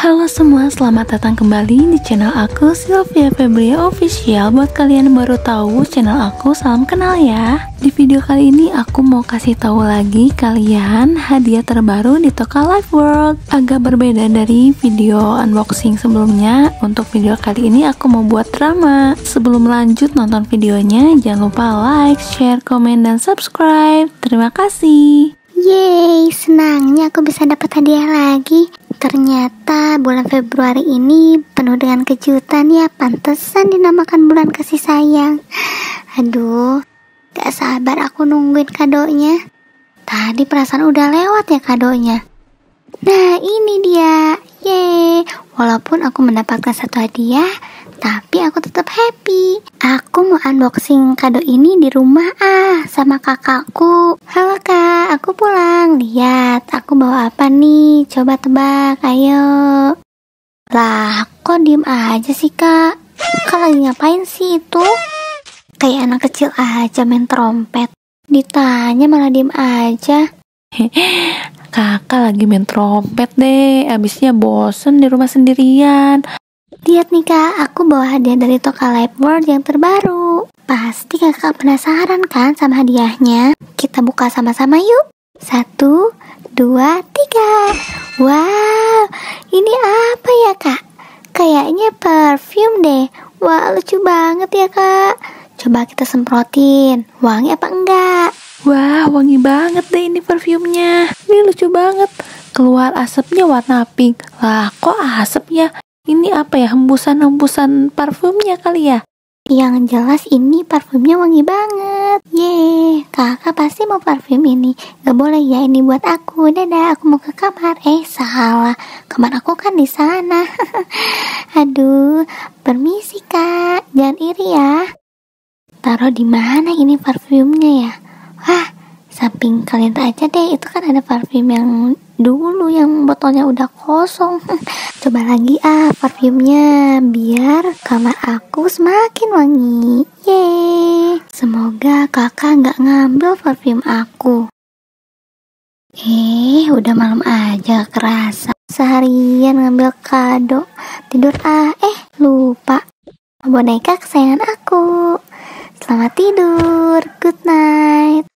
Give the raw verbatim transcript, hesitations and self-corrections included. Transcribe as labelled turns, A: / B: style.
A: Halo semua, selamat datang kembali di channel aku, Sylvia Febria Official. Buat kalian yang baru tahu channel aku, salam kenal ya. Di video kali ini aku mau kasih tahu lagi kalian hadiah terbaru di Toca Life World. Agak berbeda dari video unboxing sebelumnya. Untuk video kali ini aku mau buat drama. Sebelum lanjut nonton videonya, jangan lupa like, share, komen, dan subscribe. Terima kasih.
B: Yeay, senangnya aku bisa dapat hadiah lagi. Ternyata bulan Februari ini penuh dengan kejutan ya. Pantesan dinamakan bulan kasih sayang. Aduh, gak sabar aku nungguin kadonya. Tadi perasaan udah lewat ya kadonya. Nah ini dia. Yeay, walaupun aku mendapatkan satu hadiah, tapi aku tetap happy. Aku mau unboxing kado ini di rumah ah sama kakakku. Halo kak, aku pulang. Lihat, aku bawa apa nih? Coba tebak, ayo. Lah, kok diem aja sih kak? Kak lagi ngapain sih itu? Kayak anak kecil aja main trompet. Ditanya malah diem aja.
A: Kakak lagi main trompet deh, abisnya bosen di rumah sendirian.
B: Lihat nih kak, aku bawa hadiah dari Toca Life World yang terbaru. Pasti kakak penasaran kan sama hadiahnya? Kita buka sama-sama yuk. Satu, dua, tiga. Wow, ini apa ya kak? Kayaknya parfum deh. Wah, lucu banget ya kak. Coba kita semprotin, wangi apa enggak?
A: Wah, wangi banget deh ini parfumnya. Ini lucu banget. Keluar asapnya warna pink. Lah, kok asapnya? Ini apa ya, hembusan-hembusan parfumnya kali ya?
B: Yang jelas ini parfumnya wangi banget. Yeay, kakak pasti mau parfum ini. Gak boleh ya, ini buat aku. Dadah, aku mau ke kamar. Eh, salah. Kamar aku kan di sana. Aduh, permisi kak. Jangan iri ya. Taruh di mana ini parfumnya ya? Wah, samping kalian aja deh. Itu kan ada parfum yang dulu yang botolnya udah kosong. Coba lagi ah parfumnya biar kamar aku semakin wangi. Yeay, semoga kakak nggak ngambil parfum aku. Eh, udah malam aja kerasa. Seharian ngambil kado. Tidur ah, eh lupa boneka kesayangan aku. Selamat tidur, good night.